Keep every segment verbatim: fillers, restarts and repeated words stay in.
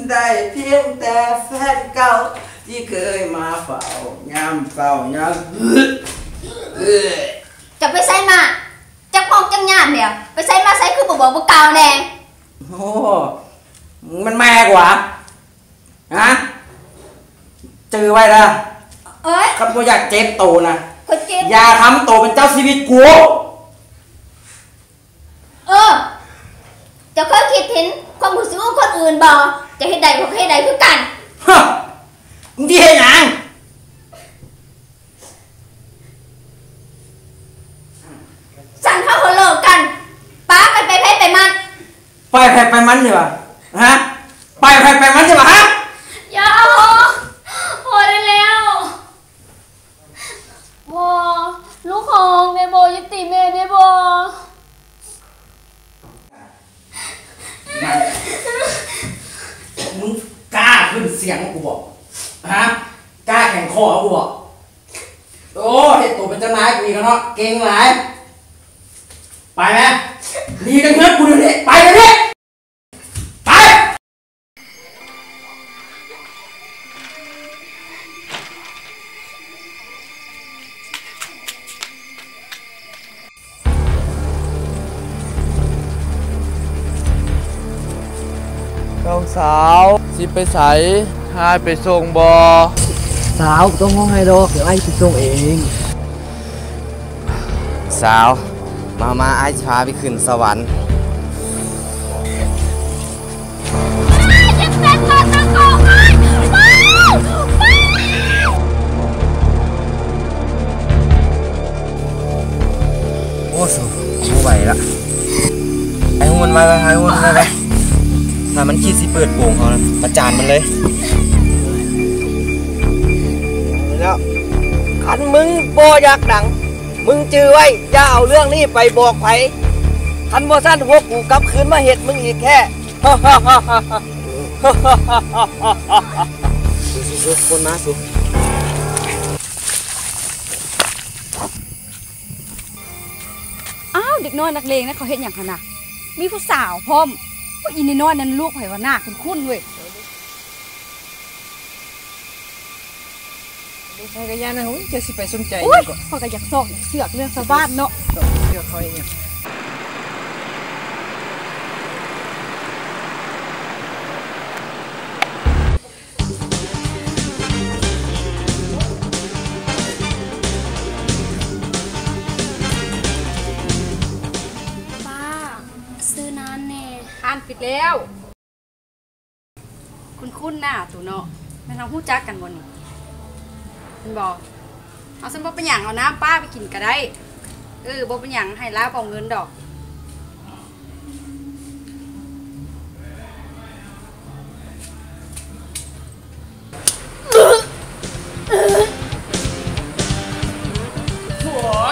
ได้เพียงแต่แฟนเก่าที่เคยมาเฝ้ายามเฝ้ายามจะไปใส่มาจักมองจังงานเดียวไปใส่มาใส่คือบอกบอกเก่าแน่โอ้มันแม่กว่าฮะเจอไว้ละเอ้ยคำว่าอยากเจ็บโตนะเจ็บอย่าทำโตเป็นเจ้าชีวิตกูเออจะเคยคิดเห็นความรู้สึกของคนอื่นบ่จะให้ใดพวกให้ใดคือกันฮะมึงที่ให้หยังสั่งเข้าหัวโลกกันป้ากันไปแพ้ไปมันไปแพ้ไปมันใช่ปะฮะไปแพ้ไปมันใช่ปะฮะอย่าพอได้แล้วบอลูกของเมโบยุติเมเมโบมึงกล้าขึ้นเสียงกูบอกฮะกล้าแข่งคอกูบอกโอ้เห็ดตัวเป็นเจ้านายกูอีกแล้วเนาะเก่งหลายไปไหมดีกันเพื่อนกูเดี๋ยวนี้ไปเลยดิไปน้องสาวสิไปใส่หายไปส่งบอสาวต้องห้องให้ดอกเดี๋ยวไอ้ไปส่งเองสาวมามาไอ้พาไปขึ้นสวรรค์โอ้สูไม่ไหวละไอ้หุ่นไปไปไอ้หุ่นไปไปถ้ามันคิดสิเปิดโป่งเขานะประจานมันเลยแล้วขันมึงโบอยากดังมึงจื้อไว้อย่าเอาเรื่องนี้ไปบอกไผขันบ่สั้นพวกกูกลับคืนมาเห็ดมึงอีกแค่สุคนมาสุอ้าวเด็กน้อยนักเลงนะเขาเห็นอย่างขนาดมีผู้สาวพร้อมว่าอินน้อยนั้นลูกไผ่ว่าหน้าคุ้นๆเว้ยใช่กระยานะหุ้ยจะสิไปสนใจก่อนเขาก็อยากซอกเสือกเรื่องชาวบ้านเนาะเสือกเขาเองป้าซื้อนานแน่อ่านปิดแล้วคุณคุ้นหน้าตัวเนาะแม่เราพูดจักกันวันนี้มันบอกเอาสมบัติเป็นอย่างเอาน้ำป้าไปกินก็ได้เออบอกเป็นอย่างให้ล้าเอาเงินดอกหัว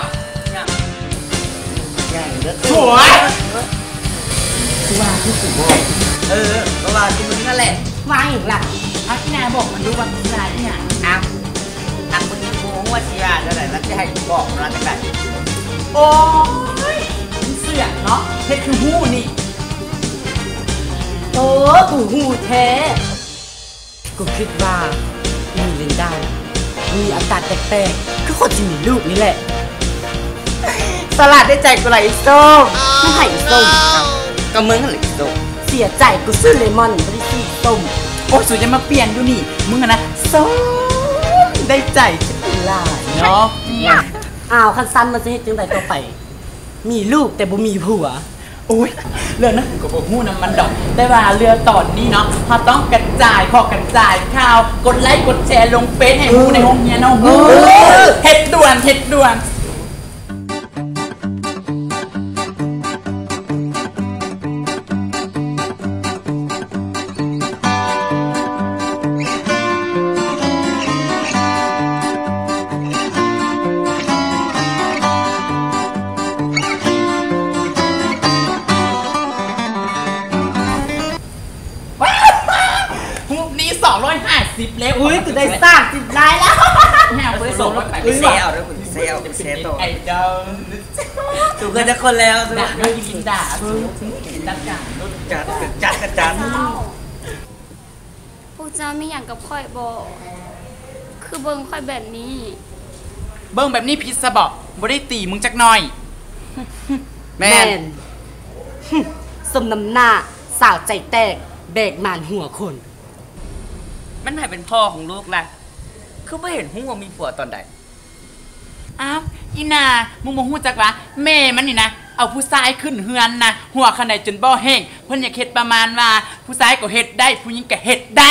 หัวคือว่าที่สุดเออก็ว่าที่มึงนั่นแหละว่าอย่างไรอาที่นายบอกมันรู้ว่าที่นายที่ไหนอ้าวทางมึงโง่ว่าที่ว่าแล้วไหนแล้วจะให้บอกเราจะไงโอ้ยเสือกเนาะเพชรคือหูนี่เออกูหูแท้กูคิดว่ามีเล่นได้มีอาการแปลกๆก็คนที่มีลูกนี่แหละสลัดได้ใจกูไหลส้มไม่ไหลส้มก็มึงไหลส้มเสียใจกูซื้อเลมอนไม่ได้ซื้อส้มโอ้ยสุดจะมาเปลี่ยนดูนี่มึงนะส้มได้ใจจะเป็นลายเนาะอ้าวคันสั้นมันจะให้จึงใดต่อไปมีลูกแต่บ่มีผัวโอ้ยเรื่องนั้นกูก็บอกหู้น้ำมันดอกแต่ว่าเรือตอนนี้เนาะพอต้องกระจายพอกระจายข่าวกดไลค์กดแชร์ลงเฟซให้หูในห้องเนี้ยเนาะเฮ็ดด่วนเฮ็ดด่วนสิบเล็บอุ้ยกูได้สร้างสิบลายแล้วแม่เอาไปส่งรถไปเซลด้วยคุณเซลเซลตัวไอ้เจ้าถูกกันจะคนแล้วด่าไม่กินด่าถูกจัดการรถจัดจัดจัดจัดกเจ้าไม่อย่างกับค่อยบอกคือเบิ่งค่อยแบบนี้เบิ่งแบบนี้พิษซะบอกบ่ได้ตีมึงจักหน่อยแม่นสมน้ำหน้าสาวใจแตกแบกมานหัวคนมันหมายเป็นพ่อของลูกล่ะคือไม่เห็นหูว่ามีผัวตอนใดอ้าวอีนามึงมองหูจักวะแม่มันนี่นะเอาผู้ชายขึ้นเฮือนนะหัวขนาดจนบ่อแห้งเพิ่นอยากเฮ็ดประมาณว่าผู้ชายก็เฮ็ดได้ผู้หญิงก็เฮ็ดได้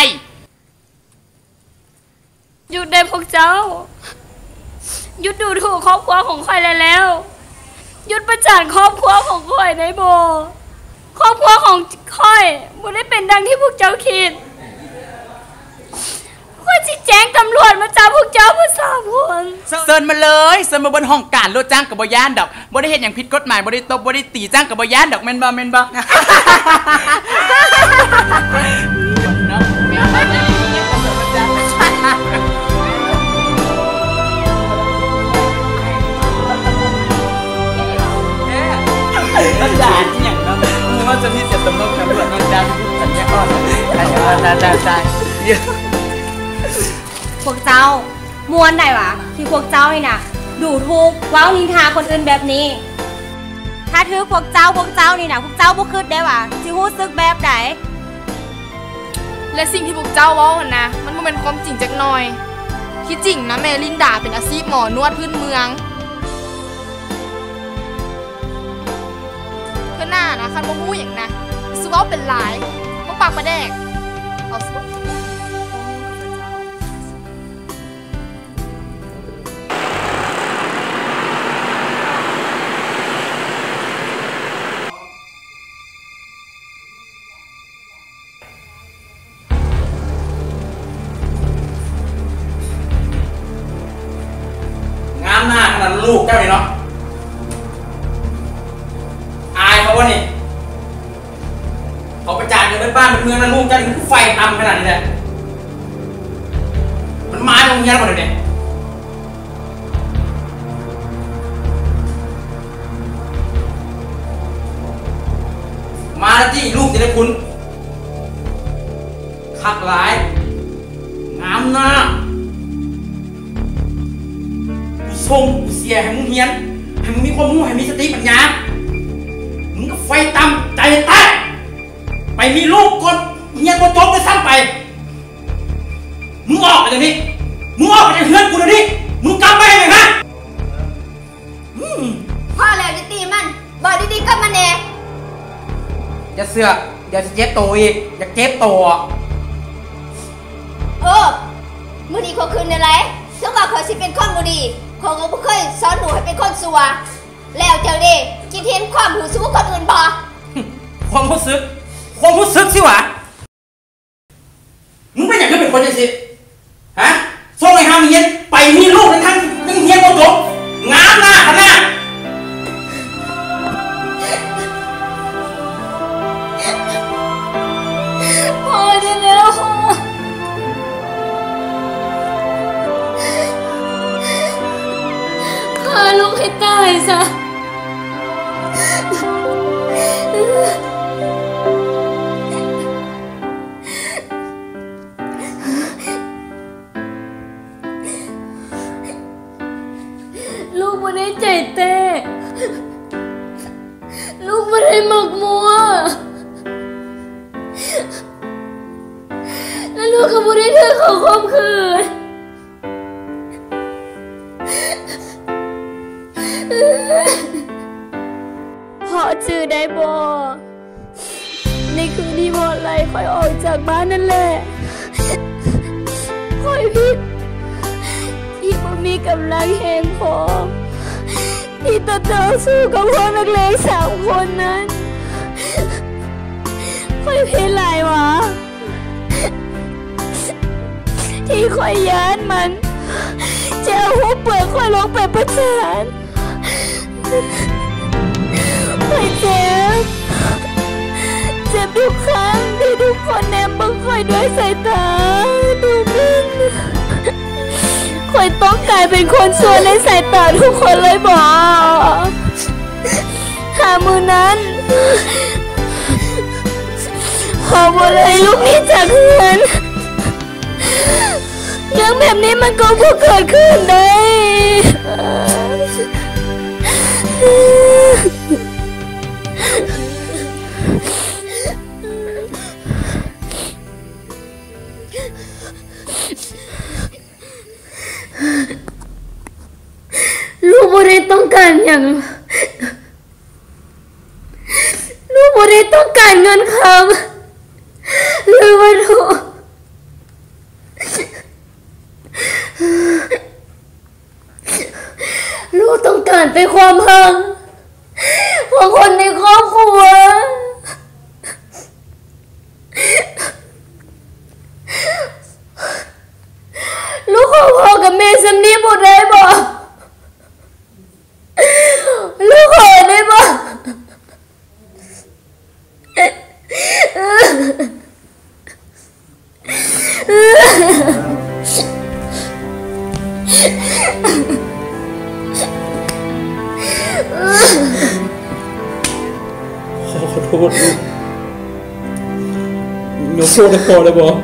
หยุดได้พวกเจ้าหยุดดูถูกครอบครัวของค่อยแล้วหยุดประจานครอบครัวของค่อยได้บ่ครอบครัวของค่อยบ่ได้เป็นดังที่พวกเจ้าคิดค่อยสิแจ้งตำรวจมาจับพวกเจ้าผู้สามคนเซิร์นมาเลยเซิร์นมาบนห้องการรถจ้างกับบ่ย่านดอกบ่ได้เฮ็ดหยังผิดกฎหมายบ่ได้ตบบ่ได้ตีจ้างกับบ่ย่านดอกแม่นบ่แม่นบ่นั่นด่าที่อย่างนั้นมึงว่าจะที่เสียตำรวจตำรวจนั่นด่าอันนี้อ่อนอันนี้อ่อนด่าด่าด่าพวกเจ้ามวนได้หวะที่พวกเจ้านี่นะดูถูกว้าวนินทาคนอื่นแบบนี้ถ้าถือพวกเจ้าพวกเจ้านี่นะพวกเจ้าบ่คิดได้หวะสิรู้สึกแบบไหนและสิ่งที่พวกเจ้าเว้าหั่นนะมันบ่แม่นความจริงจักหน่อยที่จริงนะแม่ลินดาเป็นอาชีพหมอนวดพื้นเมืองเพื่อนหน้านะคันบ่ฮู้หยังนะสิเว้าเป็นหลายบ่ปากบ่แดกเอาสิหน้าขนาดลูกเจ้านี่เนาะอายเขาวะนี่เขาประจานกันเป็นบ้านเป็นเมืองนะลูกเจ้านี่คือไฟทำขนาดนี้เลยมันมาตรงนี้แล้วหมดเลยเนี่ยมาแล้วที่ลูกจะได้คุณขัดหลายงามหน้าส่งเสียให้มึงเฮียนให้มึงมีความรู้ให้มีสติปัญญามึงก็ไฟต่ำใจแตกไปมีลูกก่อนเฮียนก็จบไปซ้ำไปมึงออกไปจากนี้มึงออกไปจากเฮือนกูเดี๋ยวนี้มึงกลับไปไหมฮะพ่อแล้วจะตีมันบอกดีๆกับมันเองอย่าเสือกอย่าเจ็บโตอีกอย่าเจ็บโตเออมือดีเขาคืนอะไรถึงว่าเขาสิเป็นคนมือดีเขาก็ไม่เคยสอนหนูให้เป็นคนสัวแล้วเจ้าดิคิดเห็นความหูสู้คนอื่นบ่ความรู้สึกความรู้สึกสิวะมึงเป็นอย่างนี้เป็นคนยังสิฮะส่งไอ้ฮามีเย็นไปมีลูกในทั้งทั้งเฮียนก็จบงามหน้าขนาดพอได้แล้วฆ่าลูกให้ตายซะลูกไม่ได้ใจเต้ลูกไม่ได้หมกมัวและลูกก็ไม่ได้เธอเขาข่มขืนพ่อจื่อได้บ่ในคืนที่พ่อไล่ค่อยออกจากบ้านนั่นแหละค่อยผิดที่บ่มีกำลังแห่งพอที่ต่อต่อสู้กับพวกนักเลงสามคนนั้นค่อยผิดหลายวะที่ค่อยย้านมันจะเอาหัวเปลือกค่อยลงไปประจานค่อยเจ็บเจ็บทุกครั้งที่ทุกคนแนมบังค่อยด้วยสายตาดูมิ่นค่อยต้องกลายเป็นคนชั่วในสายตาทุกคนเลยบอกหามือนั้นพอบ่เลยลูกนี้จากเงินรื่องแบบนี้มันก็บ่เกิดขึ้นได้ลูกบ่ได้ต้องการอย่างลูกบ่ได้ต้องการเงินคำหรือวัตถุลูกต้องการแต่ความหักของคนในครอบครัวลูกขอพ่อกับแม่สำนีบ่ได้บ่ลูกขอได้บ่ขอโทษลูกยกโทษให้พ่อได้บ่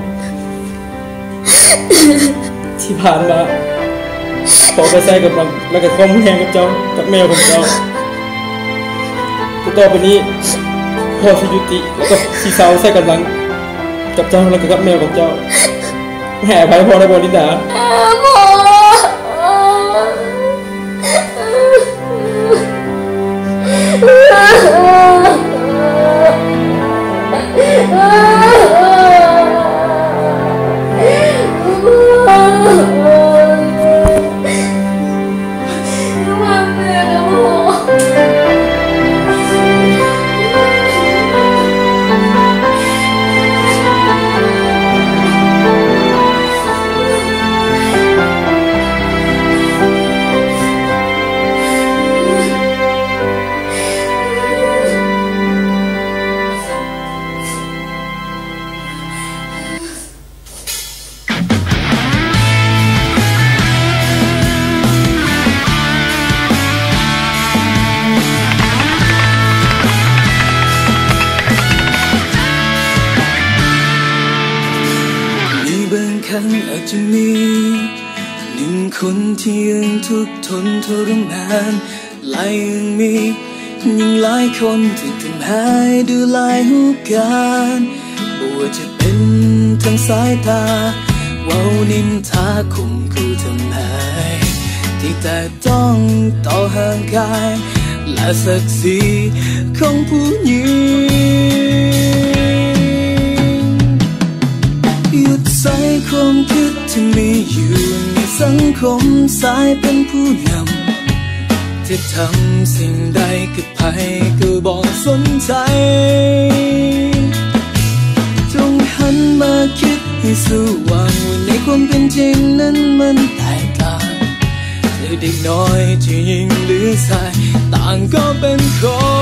ที่ผ่านมาพ่อก็ใช้กำลังและก็ความแรงกับเจ้ากับแม่ของเจ้าต่อไปนี้พ่อสิยุติแล้วก็สิเศร้าใช้กำลังกับเจ้าแล้วก็กับแม่ของเจ้าแห่อภัยพ่อได้บ่ลินดาพ่ออาจจะมีหนึ่งคนที่ยังทุกข์ทนทรมานและยังมียังหลายคนที่ทำให้ดูหลายหูการบ่ว่าจะเป็นทั้งสายตาเว้านินทาข่มขู่ทำให้ที่แต่ต้องต่อห่างกายและศักดิ์ศรีของผู้หญิงหยุดใส่ความคิดที่มีอยู่ในสังคมสายเป็นผู้นำที่ทำสิ่งใดกับใครก็บอกสนใจจงหันมาคิดให้สว่างว่าในความเป็นจริงนั้นมันแตกต่างเธอเด็กน้อยที่ยิ่งหรือชายต่างก็เป็นคน